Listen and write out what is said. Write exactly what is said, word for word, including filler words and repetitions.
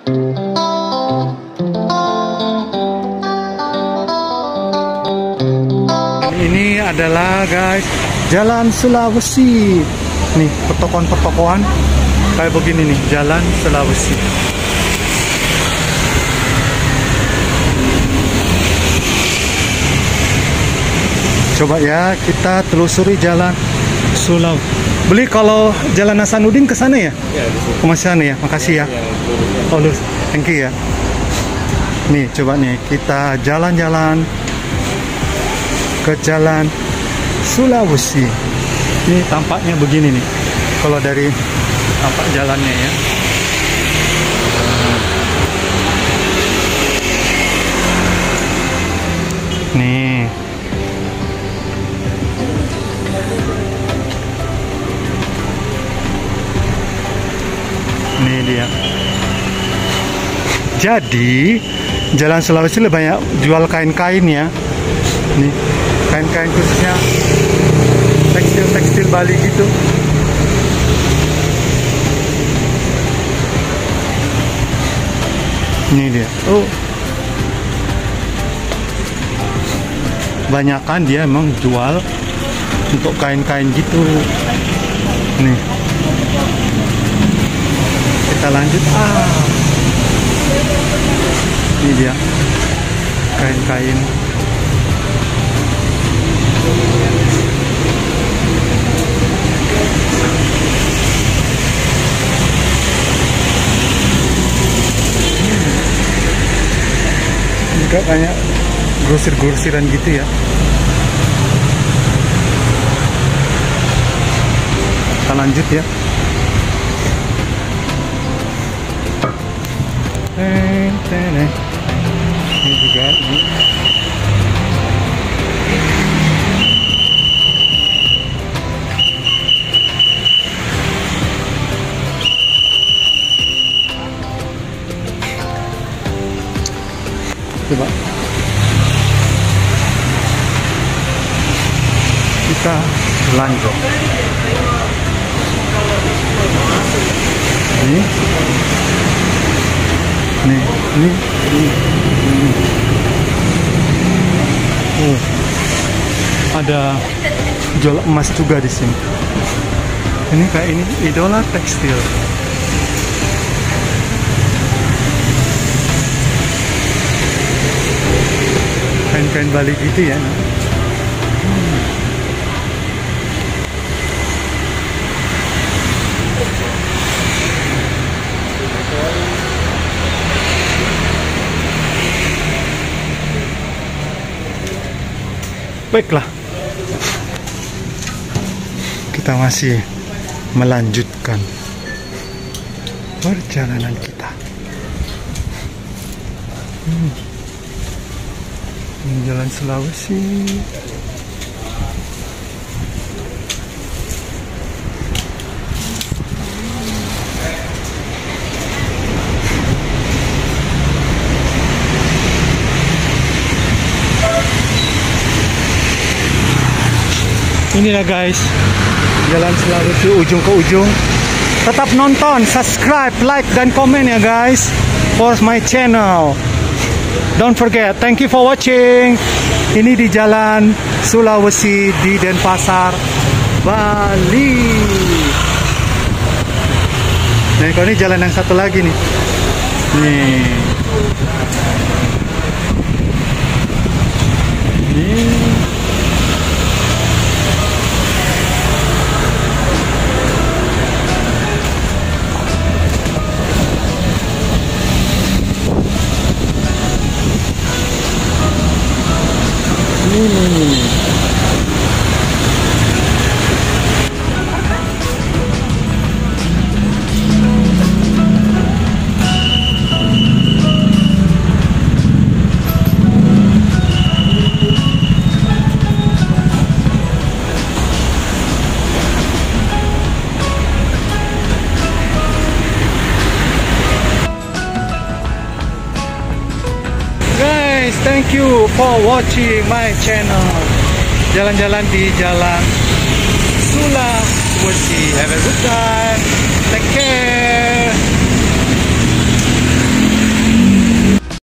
Ini adalah guys Jalan Sulawesi. Nih pertokoan-pertokoan kayak begini nih, Jalan Sulawesi. Coba ya kita telusuri Jalan Sulawesi. Beli kalau Jalan Hasanuddin ke sana ya? Iya, di sini. Ke sana ya. Makasih ya. Oh, lurus. Thank you ya. Nih, coba nih kita jalan-jalan ke Jalan Sulawesi. Ini tampaknya begini nih. Kalau dari tampak jalannya ya. Nih. Ini dia. Jadi Jalan Sulawesi lebih banyak jual kain-kain ya. Nih, kain-kain khususnya tekstil-tekstil Bali gitu. Ini dia. Oh, banyakan dia emang jual untuk kain-kain gitu. Nih, kita lanjut. Ah, ini dia kain-kain. Juga banyak grosir-grosiran gitu ya. Kita lanjut ya. Ini juga ini. Coba kita lanjut. Ini, nih, ini, ini, ini. Oh, ada jual emas juga di sini. Ini kayak ini Idola Tekstil. Kain-kain Bali gitu ya. Hmm. Baiklah, kita masih melanjutkan perjalanan kita. Hmm. Jalan Sulawesi. Inilah guys, Jalan Sulawesi ujung ke ujung. Tetap nonton, subscribe, like, dan komen ya guys for my channel. Don't forget, thank you for watching. Ini di Jalan Sulawesi di Denpasar, Bali. Nah, kalau ini jalan yang satu lagi nih. Nih. Nih. Thank you for watching my channel. Jalan-jalan di Jalan Sulawesi. Have a good time. Take care.